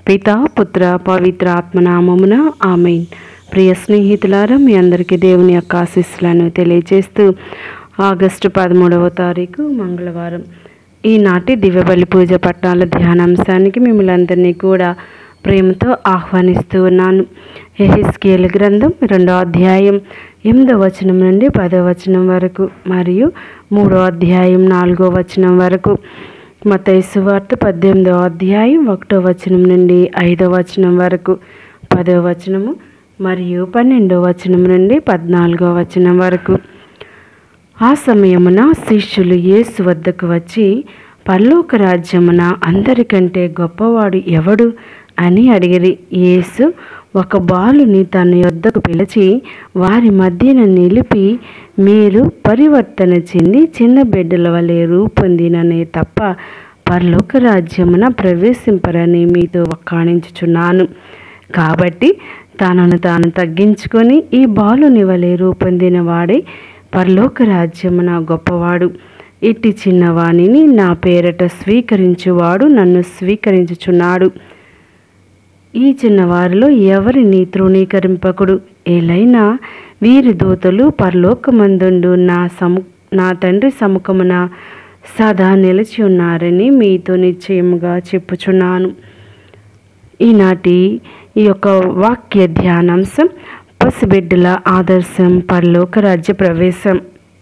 పితా పుత్ర పవిత్ర ఆత్మనామమున ఆమేన్. ప్రియ స్నేహితులారా, మీ అందరికీ దేవుని యొక్క ఆశీస్సులను తెలియజేస్తూ ఆగస్టు 13వ తారీఖు మంగళవారం ఈనాటి దివ్యబలి పూజ పట్టాల ధ్యానాంశానికి మిమ్మల్ని అందరినీ కూడా ప్రేమతో ఆహ్వానిస్తూ ఉన్నాను. యెహెజ్కేలు గ్రంథం 2వ అధ్యాయం 8వ వచనం నుండి 10వ వచనం వరకు మరియు 3వ అధ్యాయం 4వ వచనం వరకు, మత్తయి సువార్త 18వ అధ్యాయం 1వ వచనం నుండి 5వ వచనం వరకు, 10వ వచనము మరియు 12వ వచనం నుండి 14వ వచనం వరకు. ఆ సమయమున శిష్యులు యేసు వద్దకు వచ్చి, పరలోక రాజ్యమున అందరికంటే గొప్పవాడు ఎవడు అని అడిగిరి. యేసు ఒక బాలుని తన యొద్దకు పిలిచి వారి మధ్యన నిలిపి, మీరు పరివర్తన చెంది చిన్న బిడ్డల వలె రూపొందిననే తప్ప పరలోక రాజ్యమున ప్రవేశింపరని మీతో వక్కాణించుచున్నాను. కాబట్టి తనను తాను తగ్గించుకొని ఈ బాలుని వలె రూపొందిన వాడే పరలోక రాజ్యమున గొప్పవాడు. ఇట్టి చిన్నవాణిని నా పేరట స్వీకరించువాడు నన్ను స్వీకరించుచున్నాడు. ఈ చిన్నవారిలో ఎవరిని తృణీకరింపకుడు. ఏలైనా వీరి దూతలు పరలోకమందుండు నా తండ్రి సముఖమున సదా నిలిచి ఉన్నారని మీతో నిశ్చయముగా చెప్పుచున్నాను. ఈనాటి ఈ యొక్క వాక్య ధ్యానాంశం పసిబిడ్డల ఆదర్శం, పరలోక రాజ్య ప్రవేశం.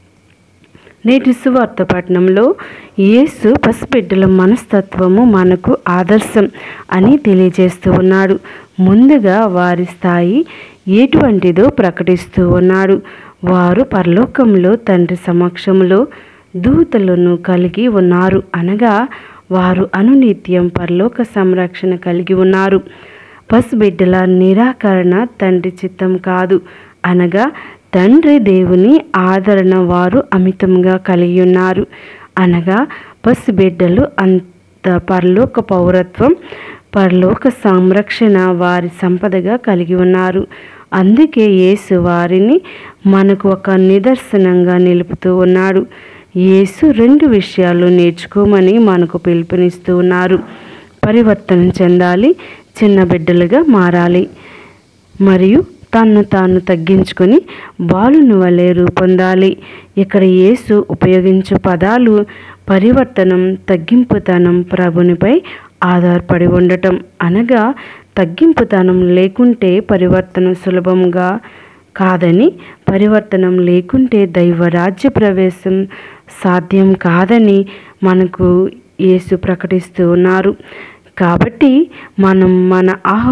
నేటి సువార్త పట్టణంలో యేసు పసిబిడ్డల మనస్తత్వము మనకు ఆదర్శం అని తెలియజేస్తూ ఉన్నాడు. ముందుగా వారి స్థాయి ఎటువంటిదో ప్రకటిస్తూ ఉన్నాడు. వారు పరలోకంలో తండ్రి సమక్షంలో దూతలను కలిగి ఉన్నారు, అనగా వారు అనునిత్యం పరలోక సంరక్షణ కలిగి ఉన్నారు. పసిబిడ్డల నిరాకరణ తండ్రి చిత్తం కాదు, అనగా తండ్రి దేవుని ఆదరణ వారు అమితంగా కలిగి ఉన్నారు, అనగా పసిబిడ్డలు అంత పరలోక పౌరత్వం, పరలోక సంరక్షణ వారి సంపదగా కలిగి ఉన్నారు. అందుకే యేసు వారిని మనకు ఒక నిదర్శనంగా నిలుపుతూ ఉన్నాడు. యేసు 2 విషయాలు నేర్చుకోమని మనకు పిలుపునిస్తూ ఉన్నారు. పరివర్తన చెందాలి, చిన్న బిడ్డలుగా మారాలి, మరియు తన్ను తాను తగ్గించుకొని బాలుని వలె రూపొందాలి. ఇక్కడ యేసు ఉపయోగించు పదాలు పరివర్తనం, తగ్గింపుతనం, ప్రభునిపై ఆధారపడి ఉండటం, అనగా తగ్గింపుతనం లేకుంటే పరివర్తన సులభంగా కాదని, పరివర్తనం లేకుంటే దైవరాజ్య ప్రవేశం సాధ్యం కాదని మనకు యేసు ప్రకటిస్తూ ఉన్నారు. కాబట్టి మనం మన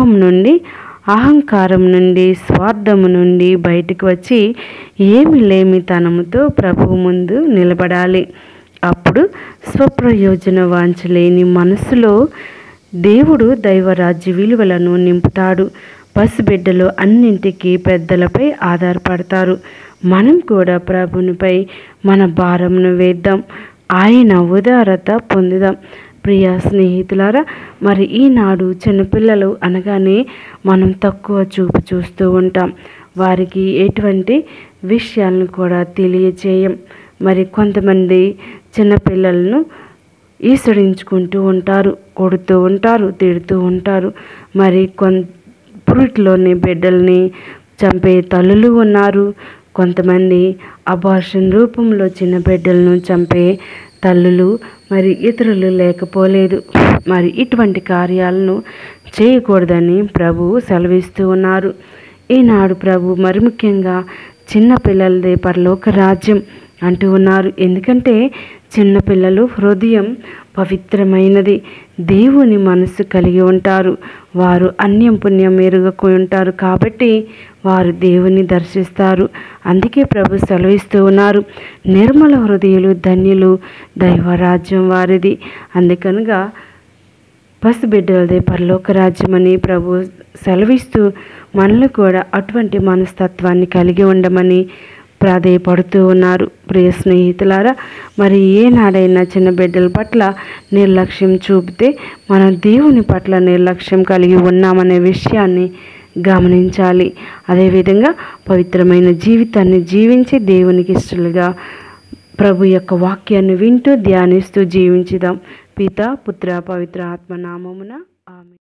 అహంకారం నుండి, స్వార్థము నుండి బయటకు వచ్చి ఏమి లేమితనముతో ప్రభువు ముందు నిలబడాలి. అప్పుడు స్వప్రయోజన వాంఛలేని మనసులో దేవుడు దైవరాజ్య విలువలను నింపుతాడు. పసిబిడ్డలు అన్నింటికీ పెద్దలపై ఆధారపడతారు. మనం కూడా ప్రభునిపై మన భారమును వేద్దాం, ఆయన ఉదారత పొందుదాం. ప్రియ స్నేహితులారా, మరి ఈనాడు చిన్నపిల్లలు అనగానే మనం తక్కువ చూపు చూస్తూ ఉంటాం. వారికి ఎటువంటి విషయాలను కూడా తెలియజేయం. మరి కొంతమంది చిన్నపిల్లలను ఈసడించుకుంటూ ఉంటారు, కొడుతూ ఉంటారు, తిడుతూ ఉంటారు. మరి పురిటిలోని బిడ్డల్ని చంపే తల్లులు ఉన్నారు. కొంతమంది అబార్షన్ రూపంలో చిన్న బిడ్డలను చంపే తల్లులు, మరి ఇతరులు లేకపోలేదు. మరి ఇటువంటి కార్యాలను చేయకూడదని ప్రభువు సెలవిస్తూ ఉన్నారు. ఈనాడు ప్రభు మరి ముఖ్యంగా చిన్న పిల్లలదే పరలోక రాజ్యం అంటూ ఉన్నారు. ఎందుకంటే చిన్నపిల్లలు హృదయం పవిత్రమైనది, దేవుని మనసు కలిగి ఉంటారు. వారు అన్యం పుణ్యం ఎరుగకు ఉంటారు, కాబట్టి వారు దేవుని దర్శిస్తారు. అందుకే ప్రభు సెలవిస్తూ ఉన్నారు, నిర్మల హృదయులు ధన్యులు, దైవరాజ్యం వారిది. అందుకనగా పసిబిడ్డలదే పరలోక రాజ్యం అని ప్రభు సెలవిస్తూ మనలో కూడా అటువంటి మనస్తత్వాన్ని కలిగి ఉండమని ప్రాధేయపడుతూ ఉన్నారు. ప్రియ స్నేహితులారా, మరి ఏనాడైనా చిన్న బిడ్డల పట్ల నిర్లక్ష్యం చూపితే మనం దేవుని పట్ల నిర్లక్ష్యం కలిగి ఉన్నామనే విషయాన్ని గమనించాలి. అదేవిధంగా పవిత్రమైన జీవితాన్ని జీవించి దేవునికి ఇష్టలుగా ప్రభు యొక్క వాక్యాన్ని వింటూ ధ్యానిస్తూ జీవించుదాం. పితా పుత్ర పవిత్ర ఆత్మ నామమున ఆమేన్.